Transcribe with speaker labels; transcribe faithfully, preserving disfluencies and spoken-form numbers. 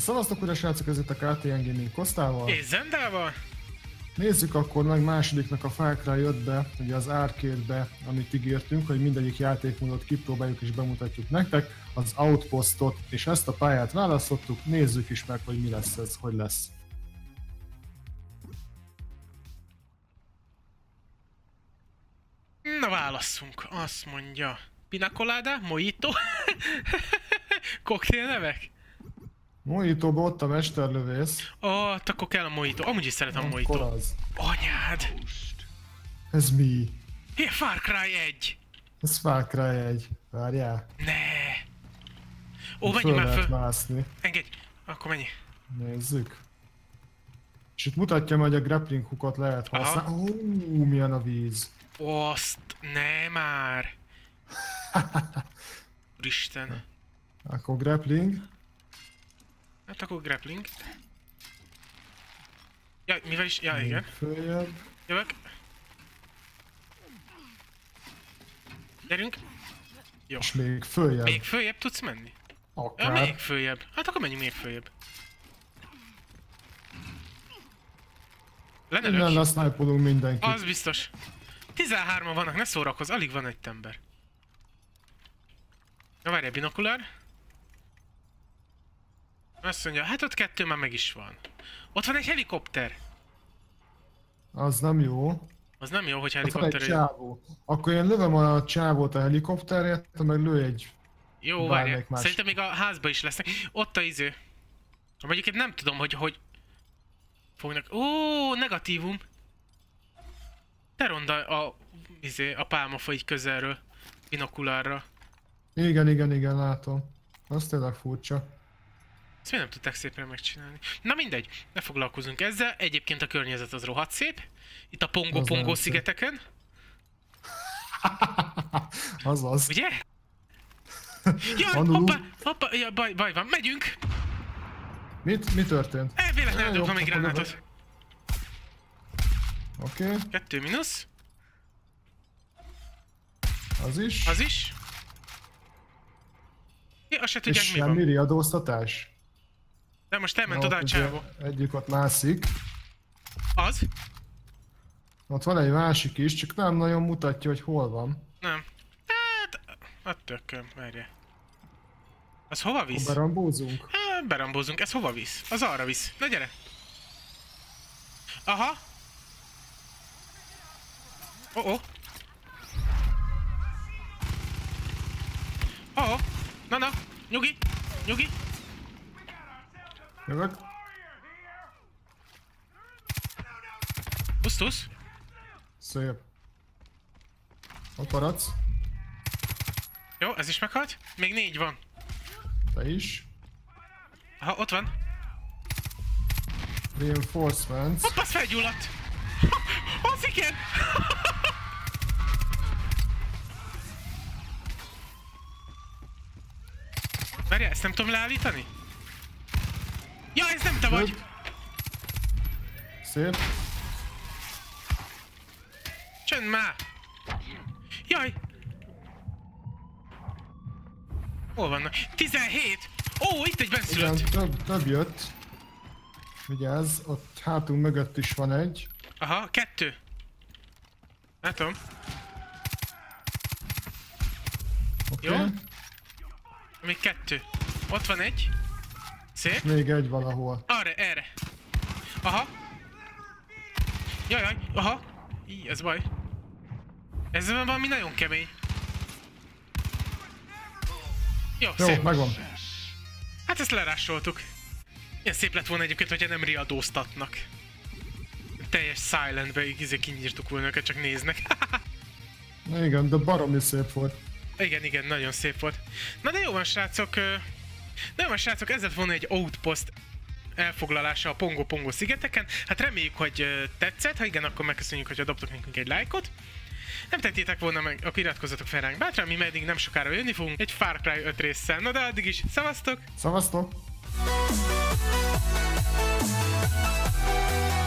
Speaker 1: Szavaztok újra, srácok, ez itt a ká té en Gaming Kostával.
Speaker 2: És Zendával.
Speaker 1: Nézzük akkor meg másodiknak a Far Cry ötbe, ugye az arcade-be, amit ígértünk, hogy mindegyik játékmódot kipróbáljuk és bemutatjuk nektek, az Outpostot, és ezt a pályát választottuk, nézzük is meg, hogy mi lesz ez, hogy lesz.
Speaker 2: Na válasszunk, azt mondja. Pina colada, mojito, koktélnevek?
Speaker 1: Mojitóban ott a mesterlövész.
Speaker 2: Ó, oh, akkor kell a mojito. Amúgy is szeretem a mojito.
Speaker 1: Akkor az.
Speaker 2: Anyád!
Speaker 1: Ez mi?
Speaker 2: Hé, Far Cry egy!
Speaker 1: Ez Far Cry egy. Várjál.
Speaker 2: Ne! Ó, menjünk
Speaker 1: föl
Speaker 2: már
Speaker 1: lehet
Speaker 2: föl.
Speaker 1: mászni.
Speaker 2: Engedj! Akkor menj.
Speaker 1: Nézzük. És itt mutatja, hogy a grappling hookot lehet használni. Ó, milyen a víz.
Speaker 2: Azt, ne már! Úristen.
Speaker 1: Akkor grappling.
Speaker 2: Hát akkor grappling. Ja, mivel is? Ja, igen.
Speaker 1: Följebb.
Speaker 2: Jövök. Gyerünk. Jó.
Speaker 1: És még följebb.
Speaker 2: Még följebb tudsz menni?
Speaker 1: Akár.
Speaker 2: Ja, még följebb. Hát akkor menjünk még följebb.
Speaker 1: Innen
Speaker 2: Lenelők.
Speaker 1: lesznájpolunk mindenkit.
Speaker 2: Az biztos. tizenhárman vannak, ne szórakozz, alig van egy ember. Na várj, binokulár. Azt mondja, hát ott kettő már meg is van. Ott van egy helikopter.
Speaker 1: Az nem jó.
Speaker 2: Az nem jó, hogy
Speaker 1: Ott van
Speaker 2: helikopter.
Speaker 1: egy csávó. Akkor én lövöm a csávót a helikopterért, meg lő egy...
Speaker 2: Jó, várj. Szerintem még a házba is lesznek. Ott a iző. Mondjuk én nem tudom, hogy hogy... Fognak... Ó, negatívum. Te ronda a... Izé, a pálmafa így közelről. Binokulárra.
Speaker 1: Igen, igen, igen, látom. Az tényleg furcsa.
Speaker 2: Ezt miért nem tudták szépen megcsinálni? Na mindegy, ne foglalkozunk ezzel. Egyébként a környezet az rohadt szép. Itt a Pongo-Pongo szigeteken.
Speaker 1: Azaz.
Speaker 2: Ugye? Jaj,
Speaker 1: Anu.
Speaker 2: hoppá, hoppá, ja, baj, baj van, megyünk!
Speaker 1: Mit? Mi történt?
Speaker 2: E, véletlenül
Speaker 1: Jó,
Speaker 2: dobtam egy
Speaker 1: akkor
Speaker 2: gránátot.
Speaker 1: Oké, okay.
Speaker 2: Kettő mínusz.
Speaker 1: Az is.
Speaker 2: Az is. Ja, azt se tudják,
Speaker 1: És
Speaker 2: mi van.
Speaker 1: semmi riadóztatás?
Speaker 2: De most elment
Speaker 1: Na,
Speaker 2: oda a
Speaker 1: ott
Speaker 2: csávó.
Speaker 1: ugye Egyik ott mászik.
Speaker 2: Az?
Speaker 1: Ott van egy másik is, csak nem nagyon mutatja, hogy hol van.
Speaker 2: Nem. Hát, a tököm, várja. Az hova visz?
Speaker 1: Akkor berambózunk?
Speaker 2: Hát, berambózunk. Ez hova visz? Az arra visz. Na gyere. Aha. Oh oh. Oh oh. Na na. Nyugi. Nyugi.
Speaker 1: Jövök.
Speaker 2: Usztusz.
Speaker 1: Szép. Ott maradsz.
Speaker 2: Jó, ez is meghalt. Még négy van.
Speaker 1: Te is.
Speaker 2: Aha, ott van.
Speaker 1: Reinforcements.
Speaker 2: Hopp, az felgyulladt. Az igen. Várjál, ezt nem tudom leállítani? Ja, ez nem te vagy!
Speaker 1: Szép.
Speaker 2: Csönd már! Jaj! Hol vannak? tizenhét! Ó, itt egy
Speaker 1: Igen,
Speaker 2: benszülött!
Speaker 1: több, több jött. Vigyázz, ott hátunk mögött is van egy.
Speaker 2: Aha, kettő. Látom.
Speaker 1: Oké.
Speaker 2: Jó. Még kettő. Ott van egy. Szép.
Speaker 1: Még egy valahol.
Speaker 2: Arra, erre. Aha. Jajjaj, aha. Így, ez baj. Ez valami nagyon kemény. Jó,
Speaker 1: Jó,
Speaker 2: szép.
Speaker 1: megvan.
Speaker 2: Hát ezt lerásoltuk. Ilyen szép lett volna egyébként, hogyha nem riadóztatnak. Teljes silentbe így kinyírtuk volna őket, csak néznek.
Speaker 1: Igen, de baromi szép volt.
Speaker 2: Igen, igen, nagyon szép volt. Na de jó van, srácok. ö, Na jó van, srácok, ez lett volna egy Outpost elfoglalása a Pongo-Pongo szigeteken. Hát reméljük, hogy ö, tetszett. Ha igen, akkor megköszönjük, hogyha dobtok nekünk egy lájkot. Nem tettétek volna meg, akkor iratkozzatok fel ránk bátran, mi meddig nem sokára jönni fogunk egy Far Cry öt résszel. Na de addig is, szevasztok!
Speaker 1: Szevasztok!